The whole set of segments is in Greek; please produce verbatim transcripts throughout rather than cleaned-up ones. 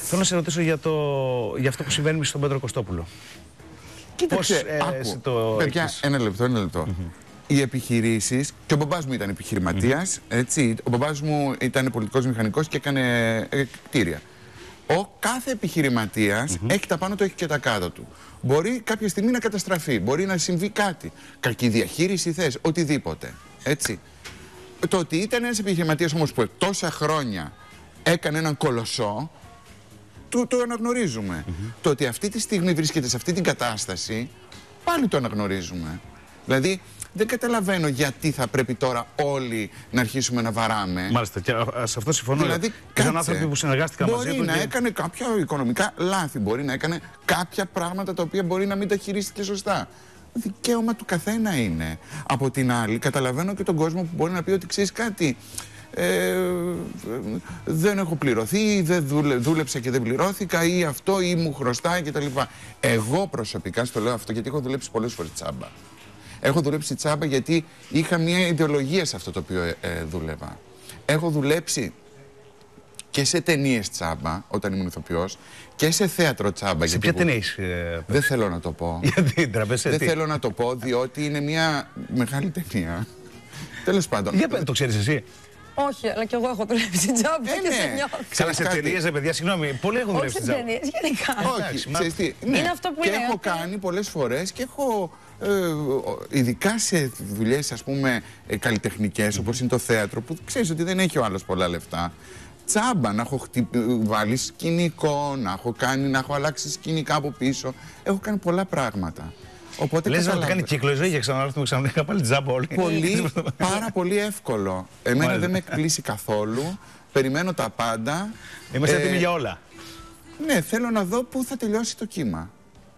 Θέλω να σε ρωτήσω για, το, για αυτό που συμβαίνει στον Πέτρο Κωστόπουλο. Κοίταξε, Πώς, ε, άκου, εσύ το παιδιά, έχεις... ένα λεπτό, ένα λεπτό. Mm-hmm. Οι επιχειρήσεις, και ο μπαμπάς μου ήταν επιχειρηματίας, mm-hmm. έτσι, ο μπαμπάς μου ήταν πολιτικός μηχανικός και έκανε ε, κτίρια. Ο κάθε επιχειρηματίας mm-hmm. έχει τα πάνω του, έχει και τα κάτω του. Μπορεί κάποια στιγμή να καταστραφεί, μπορεί να συμβεί κάτι. Κακή διαχείριση θες, οτιδήποτε. Έτσι. Το ότι ήταν ένας επιχειρηματίας όμως που τόσα χρόνια έκανε έναν κολοσσό, το, το αναγνωρίζουμε. Mm-hmm. Το ότι αυτή τη στιγμή βρίσκεται σε αυτή την κατάσταση, πάλι το αναγνωρίζουμε. Δηλαδή, δεν καταλαβαίνω γιατί θα πρέπει τώρα όλοι να αρχίσουμε να βαράμε. Μάλιστα, και σε αυτό συμφωνώ. Δηλαδή, ήταν άνθρωποι που συνεργάστηκαν μαζί του. Μπορεί να και... έκανε κάποια οικονομικά λάθη, μπορεί να έκανε κάποια πράγματα τα οποία μπορεί να μην τα χειρίστηκε σωστά. Δικαίωμα του καθένα είναι. Από την άλλη, καταλαβαίνω και τον κόσμο που μπορεί να πει ότι ξέρεις κάτι. Ε, δεν έχω πληρωθεί, δεν δούλε, δούλεψα και δεν πληρώθηκα, ή αυτό, ή μου χρωστάει κτλ. Εγώ προσωπικά στο λέω αυτό γιατί έχω δουλέψει πολλές φορές τσάμπα. Έχω δουλέψει τσάμπα γιατί είχα μια ιδεολογία σε αυτό το οποίο ε, ε, δούλευα. Έχω δουλέψει και σε ταινίες τσάμπα όταν ήμουν ηθοποιός και σε θέατρο τσάμπα. Σε ποια ταινίες? Ε, δεν θέλω να το πω. Γιατί τραπέζι? Δεν θέλω να το πω διότι είναι μια μεγάλη ταινία. Τέλος πάντων. Για, το ξέρεις εσύ? Όχι, αλλά και εγώ έχω δουλέψει τσάμπα ε, και ναι. σε νιώθω. Καλά, σε ταινίες, ρε παιδιά, συγγνώμη, πολλοί έχουν δουλέψει τσάμπα. Όχι σε ταινίες, γενικά. Όχι, ξέρεις τι, ναι. Είναι αυτό που και λέω, έχω ότι... κάνει πολλές φορές και έχω, ε, ειδικά σε δουλειές, ας πούμε, ε, καλλιτεχνικές, mm-hmm. όπως είναι το θέατρο, που ξέρεις ότι δεν έχει ο άλλος πολλά λεφτά. Τσάμπα, να έχω χτυ... βάλει σκηνικό, να έχω κάνει, να έχω αλλάξει σκηνικά από πίσω. Έχω κάνει πολλά πράγματα. Οπότε λες να το κάνει κύκλο η ζωή για ξανάρθουμε ξανά πάλι τζάμπα όλοι. Πολύ, πάρα πολύ εύκολο. Εμένα Μάλιστα. δεν με εκπλήσει καθόλου. Περιμένω τα πάντα. Είμαστε ε, έτοιμοι για όλα. Ναι, θέλω να δω πού θα τελειώσει το κύμα.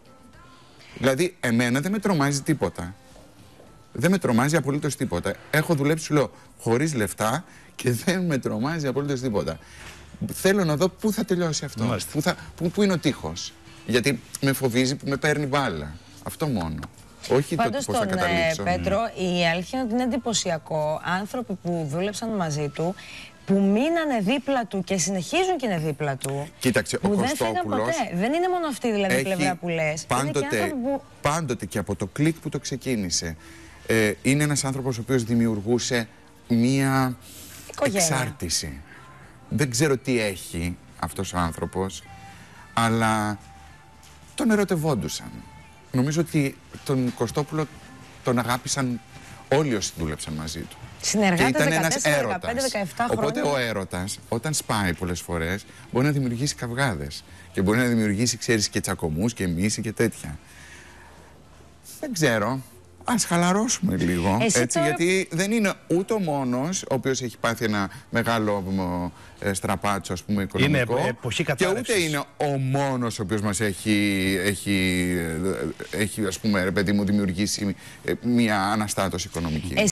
Δηλαδή, εμένα δεν με τρομάζει τίποτα. Δεν με τρομάζει απολύτως τίποτα. Έχω δουλέψει, σου λέω, χωρίς λεφτά και δεν με τρομάζει απολύτως τίποτα. Θέλω να δω πού θα τελειώσει αυτό. Πού, θα, πού, πού είναι ο τείχος. Γιατί με φοβίζει που με παίρνει μπάλα. Αυτό μόνο. Όχι Πάντως το πώς θα καταλήξω. Πάντως Πέτρο, η αλήθεια είναι ότι είναι εντυπωσιακό άνθρωποι που δούλεψαν μαζί του, που μείνανε δίπλα του και συνεχίζουν και είναι δίπλα του. Κοίταξε, που ο δεν φύγαν Κωστόπουλος ποτέ. Δεν είναι μόνο αυτή δηλαδή η πλευρά που λες. Πάντοτε, είναι και που... πάντοτε και από το κλικ που το ξεκίνησε. Ε, είναι ένας άνθρωπος ο οποίος δημιουργούσε μία οικογένεια. Εξάρτηση. Δεν ξέρω τι έχει αυτός ο άνθρωπος, αλλά τον ερωτευόντουσαν. Νομίζω ότι τον Κωστόπουλο τον αγάπησαν όλοι όσοι δούλεψαν μαζί του. Συνεργάτες δεκατέσσερα, δεκαπέντε, δεκαεπτά χρόνια. Οπότε ο έρωτας, όταν σπάει πολλές φορές, μπορεί να δημιουργήσει καυγάδες. Και μπορεί να δημιουργήσει, ξέρεις, και τσακωμούς και μίση και τέτοια. Δεν ξέρω. Ας χαλαρώσουμε λίγο. Εσύ έτσι, τώρα... Γιατί δεν είναι ούτε ο μόνος ο οποίος έχει πάθει ένα μεγάλο ε, στραπάτσο, ας πούμε, οικονομικό. Είναι εποχή κατάρρευσης. Και ούτε είναι ο μόνος ο οποίος μας έχει, έχει, έχει ας πούμε, ρε παιδί μου, δημιουργήσει μια αναστάτωση οικονομική.